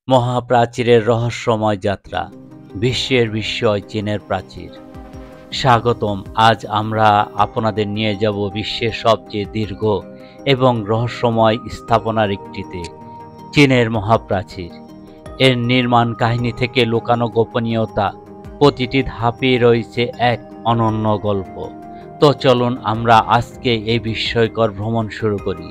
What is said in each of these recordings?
মহাপ্রাচীরের রহস্যময় যাত্রা, বিশ্বের বিস্ময় চীনের প্রাচীর। স্বাগতম। আজ আমরা আপনাদের নিয়ে যাব বিশ্বের সবচেয়ে দীর্ঘ এবং রহস্যময় স্থাপনার একটিতে, চীনের মহাপ্রাচীর। এর নির্মাণ কাহিনী থেকে লুকানো গোপনীয়তা, প্রতিটি ধাপে রয়েছে এক অনন্য গল্প। তো চলুন আমরা আজকে এই বিস্ময়কর ভ্রমণ শুরু করি।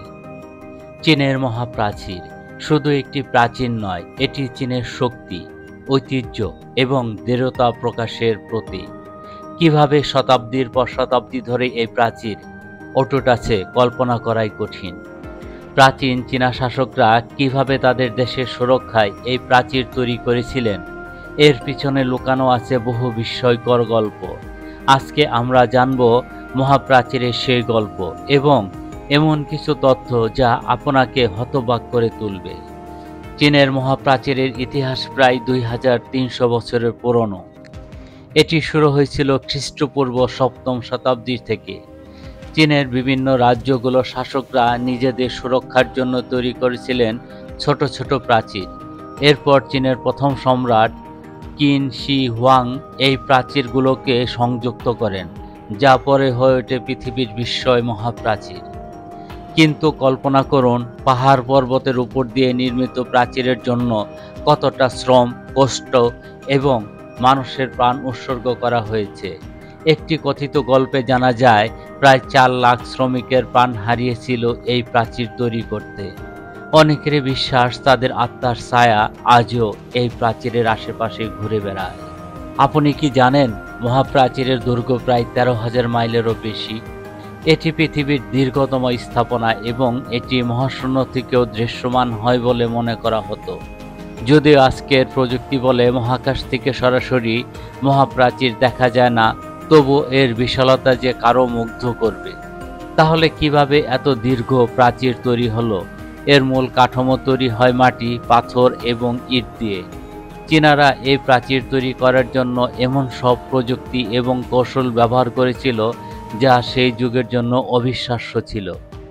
চীনের মহাপ্রাচীর শুধু একটি প্রাচীর নয়, এটি চীনের শক্তি, ঐতিহ্য এবং দৃঢ়তা প্রকাশের প্রতীক। কিভাবে শতাব্দীর পর শতাব্দী ধরে এই প্রাচীর অটুট আছে, কল্পনা করাই কঠিন। প্রাচীন চীনা শাসকরা কিভাবে তাদের দেশের সুরক্ষায় এই প্রাচীর তৈরি করেছিলেন, এর পিছনে লুকানো আছে বহু বিস্ময়কর গল্প। আজকে আমরা জানব মহাপ্রাচীরের সেই গল্প এবং এমন কিছু তথ্য যা আপনাকে হতবাক করে তুলবে। চীনের মহাপ্রাচীরের ইতিহাস প্রায় 2300 বছরের পুরনো। এটি শুরু হয়েছিল খ্রিস্টপূর্ব 7ম শতাব্দী থেকে। চীনের বিভিন্ন রাজ্যগুলোর শাসকরা নিজেদের সুরক্ষার জন্য তৈরি করেছিলেন ছোট ছোট প্রাচীর। এরপর চীনের প্রথম সম্রাট কিন শি হুয়াং এই প্রাচীরগুলোকে সংযুক্ত করেন, যা পরে হয়ে ওঠে পৃথিবীর বিস্ময় মহাপ্রাচীর। কিন্তু কল্পনা করুন, পাহাড় পর্বতের উপর দিয়ে নির্মিত প্রাচীরের জন্য কতটা শ্রম, কষ্ট এবং মানুষের প্রাণ উৎসর্গ করা হয়েছে। একটি কথিত গল্পে জানা যায় প্রায় 4 লাখ শ্রমিকের প্রাণ হারিয়েছিল এই প্রাচীর তৈরি করতে। অনেকের বিশ্বাস তাদের আত্মার ছায়া আজও এই প্রাচীরের আশেপাশে ঘুরে বেড়ায়। আপনি কি জানেন মহাপ্রাচীরের দৈর্ঘ্য প্রায় 13,000 মাইলেরও বেশি? এটি পৃথিবীর দীর্ঘতম স্থাপনা এবং এটি মহাশূন্য থেকেও দৃশ্যমান হয় বলে মনে করা হতো। যদিও আজকের প্রযুক্তি বলে মহাকাশ থেকে সরাসরি মহাপ্রাচীর দেখা যায় না, তবু এর বিশালতা যে কারো মুগ্ধ করবে। তাহলে কিভাবে এত দীর্ঘ প্রাচীর তৈরি হলো? এর মূল কাঠামো তৈরি হয় মাটি, পাথর এবং ইট দিয়ে। চীনারা এই প্রাচীর তৈরি করার জন্য এমন সব প্রযুক্তি এবং কৌশল ব্যবহার করেছিল যা সেই যুগের জন্য অবিশ্বাস্য ছিল।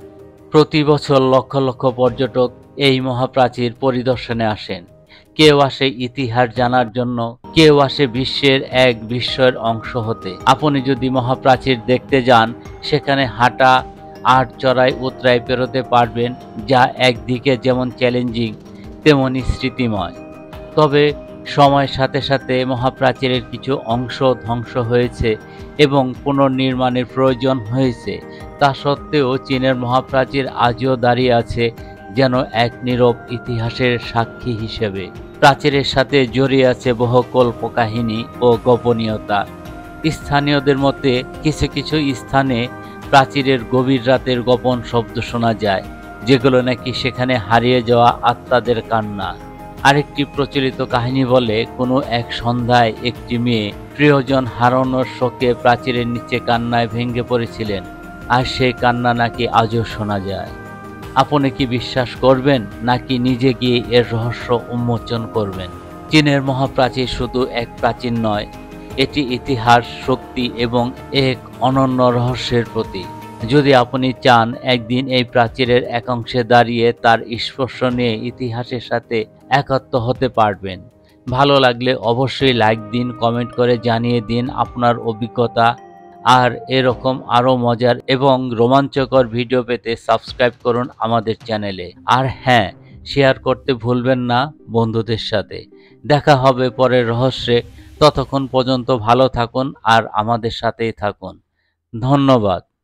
প্রতি বছর লক্ষ লক্ষ পর্যটক এই মহাপ্রাচীর পরিদর্শনে আসেন। কেউ আসে ইতিহাস জানার জন্য, কেউ আসে বিশ্বের এক বিস্ময়ের অংশ হতে। আপনি যদি মহাপ্রাচীর দেখতে যান, সেখানে হাঁটা আর চড়াই উতরাই পেরোতে পারবেন, যা একদিকে যেমন চ্যালেঞ্জিং তেমনই স্মৃতিময়। তবে সময়ের সাথে সাথে মহাপ্রাচীরের কিছু অংশ ধ্বংস হয়েছে এবং পুনর্নির্মাণের প্রয়োজন হয়েছে। তা সত্ত্বেও চীনের মহাপ্রাচীর আজও দাঁড়িয়ে আছে যেন এক নীরব ইতিহাসের সাক্ষী হিসেবে। প্রাচীরের সাথে জড়িয়ে আছে বহু কল্পকাহিনী ও গোপনীয়তা। স্থানীয়দের মতে কিছু কিছু স্থানে প্রাচীরের গভীর রাতের গোপন শব্দ শোনা যায়, যেগুলো নাকি সেখানে হারিয়ে যাওয়া আত্মাদের কান্না। আরেকটি প্রচলিত কাহিনী বলে, কোনো এক সন্ধ্যায় একটি মেয়ে প্রিয়জন হারানোর শোকে প্রাচীরের নিচে কান্নায় ভেঙে পড়েছিলেন, আর সেই কান্না নাকি আজও শোনা যায়। আপনি কি বিশ্বাস করবেন, নাকি নিজে গিয়ে এর রহস্য উন্মোচন করবেন? চীনের মহাপ্রাচীর শুধু এক প্রাচীর নয়, এটি ইতিহাস, শক্তি এবং এক অনন্য রহস্যের প্রতীক। যদি আপনি চান একদিন এই প্রাচীরের এক অংশে দাঁড়িয়ে তার স্পর্শ নিয়ে ইতিহাসের সাথে একাত্ম হতে পারবেন। ভালো লাগলে অবশ্যই লাইক দিন, কমেন্ট করে জানিয়ে দিন আপনার অভিজ্ঞতা। আর এরকম আরও মজার এবং রোমাঞ্চকর ভিডিও পেতে সাবস্ক্রাইব করুন আমাদের চ্যানেলে। আর হ্যাঁ, শেয়ার করতে ভুলবেন না বন্ধুদের সাথে। দেখা হবে পরের রহস্যে। ততক্ষণ পর্যন্ত ভালো থাকুন আর আমাদের সাথেই থাকুন। ধন্যবাদ।